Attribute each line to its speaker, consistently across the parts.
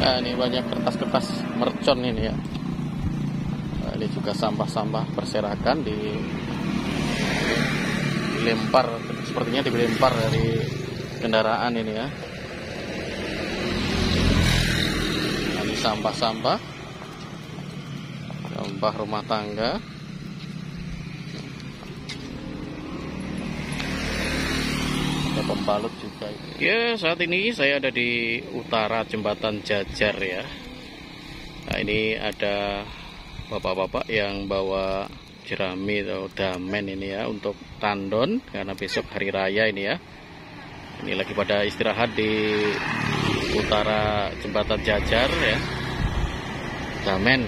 Speaker 1: Nah, ini banyak kertas-kertas mercon ini ya. Nah, ini juga sampah-sampah berserakan dilempar, sepertinya dilempar dari kendaraan ini ya. Nah, ini sampah-sampah rumah tangga. Ada pembalut juga itu. Ya, saat ini saya ada di utara jembatan Jajar ya. Nah, ini ada bapak-bapak yang bawa jerami atau damen ini ya untuk tandon karena besok hari raya ini ya. Ini lagi pada istirahat di utara jembatan Jajar ya. Damen.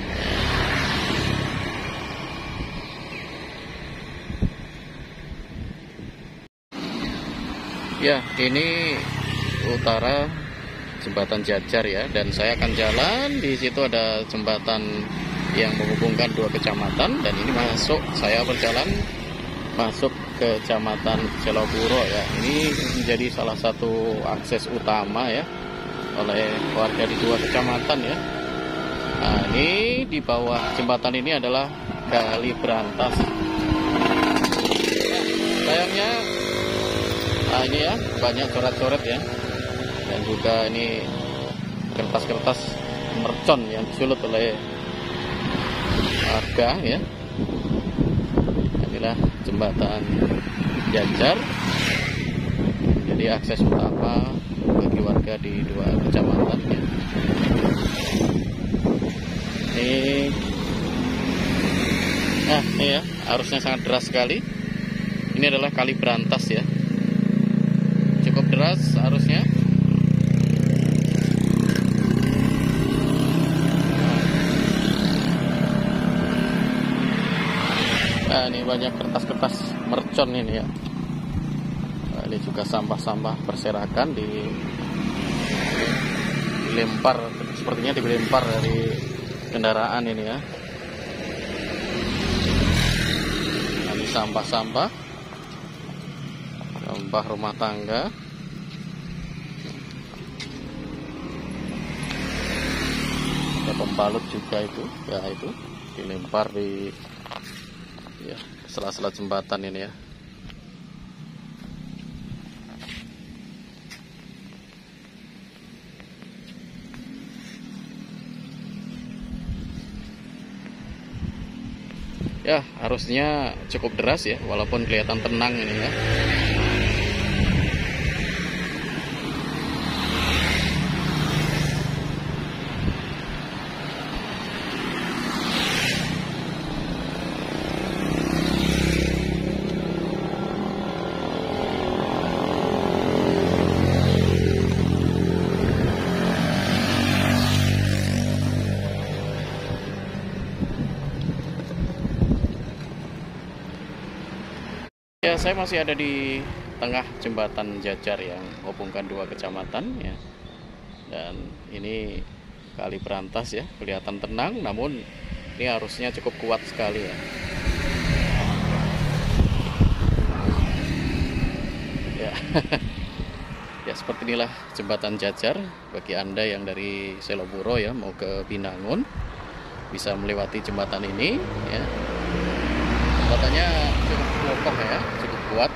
Speaker 1: Ya, ini utara jembatan Jajar ya, dan saya akan jalan. Di situ ada jembatan yang menghubungkan dua kecamatan, dan ini saya berjalan masuk ke kecamatan Seloburo ya. Ini menjadi salah satu akses utama ya oleh warga di dua kecamatan ya. Nah, ini di bawah jembatan ini adalah Kali Brantas. Sayangnya ini ya banyak coret-coret ya, dan juga ini kertas-kertas mercon yang disulut oleh warga ya. Inilah jembatan Jajar, jadi akses utama bagi warga di dua kecamatan ya. Ini ya, arusnya sangat deras sekali. Ini adalah Kali Brantas ya, cukup deras arusnya. Nah, ini banyak kertas-kertas mercon ini ya. Nah, ini juga sampah-sampah berserakan dilempar, sepertinya dilempar dari kendaraan ini ya. Nah, ini sampah-sampah rumah tangga. Ada pembalut juga itu ya, itu dilempar di ya sela-sela jembatan ini ya. Ya, arusnya cukup deras ya, walaupun kelihatan tenang ini ya. Ya, saya masih ada di tengah jembatan Jajar yang menghubungkan dua kecamatan ya. Dan ini Kali Brantas ya, kelihatan tenang, namun ini arusnya cukup kuat sekali ya. Ya, ya seperti inilah jembatan Jajar. Bagi Anda yang dari Seloburo ya mau ke Binangun, bisa melewati jembatan ini ya. Jembatannya cukup kokoh ya, cukup kuat.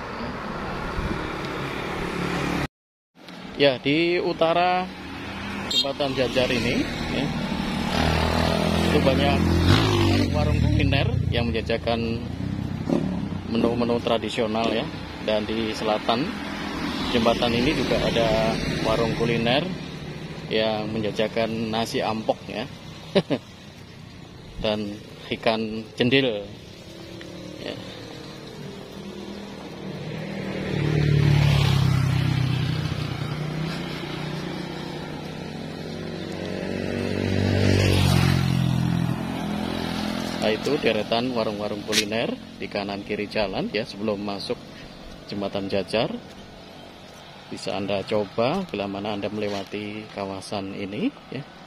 Speaker 1: Ya, di utara jembatan Jajar ini ya, itu banyak warung kuliner yang menjajakan menu-menu tradisional ya. Dan di selatan jembatan ini juga ada warung kuliner yang menjajakan nasi ampok ya. Dan ikan cendil ya. Nah, itu deretan warung-warung kuliner di kanan kiri jalan ya sebelum masuk jembatan Jajar. Bisa Anda coba bila mana Anda melewati kawasan ini ya.